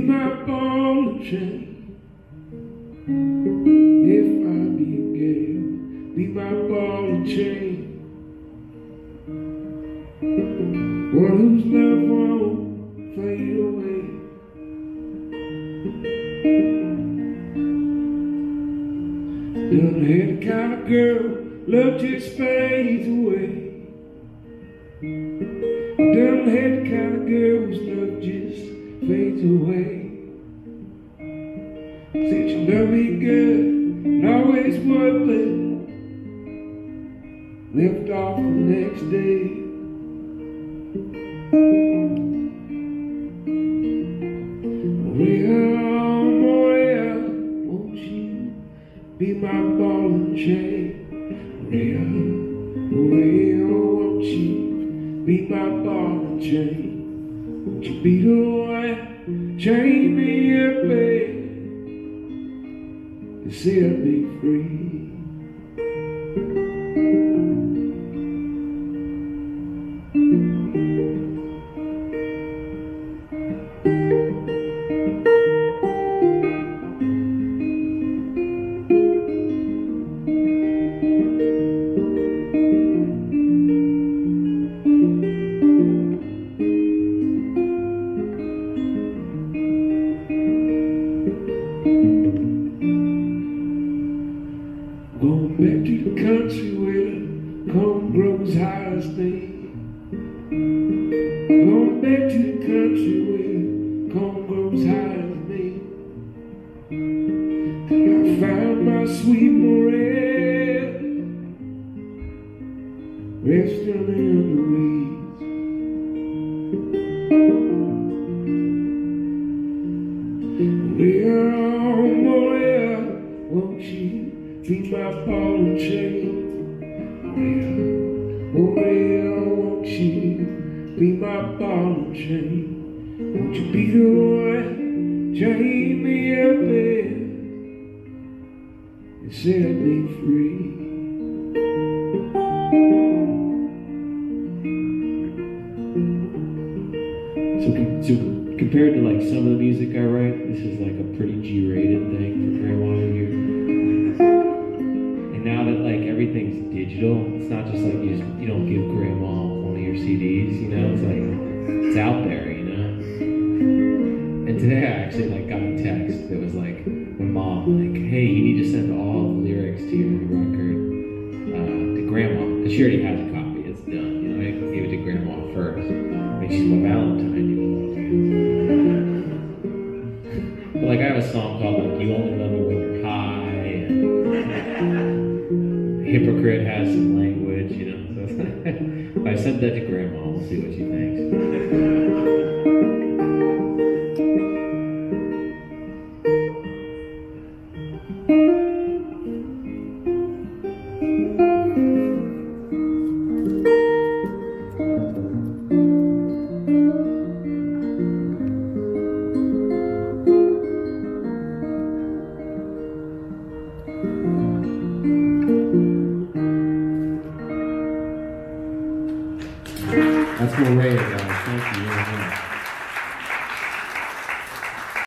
my ball and chain. If I be gay, be my ball and chain. One whose love won't fade away. Done-head kind of girl, love just fades away. Done-head kind of girl's love just fades away. Said you love me good and always would, but left off the next day. Maria, won't you be my ball and chain? Maria, won't you be my ball and chain? Won't you be the one, chain me up, babe, and set me free? Going back to the country where the corn grows high as me. Going back to the country where the corn grows high as me. Till I found my sweet Maria, resting in the weeds. Maria, won't you be my ball and chain? Maria, won't you be my ball and chain? Won't you be the one, chain me up there and set me free? So compared to like some of the music I write, this is like a pretty G-rated thing for Grandma to hear. Now that like everything's digital, it's not just like you don't give Grandma one of your CDs, you know, it's like it's out there, you know. And today I actually like got a text that was like my mom, like, hey, you need to send all the lyrics to your new record to Grandma, because she already has a copy, it's done, you know. I gave it to Grandma first. I mean, she's my Valentine, you know. But like I have a song called like You Only Love Me When You're High, and Hypocrite has some language, you know. So I sent that to Grandma. We'll see what she thinks. That's Maria, guys. Thank you very much.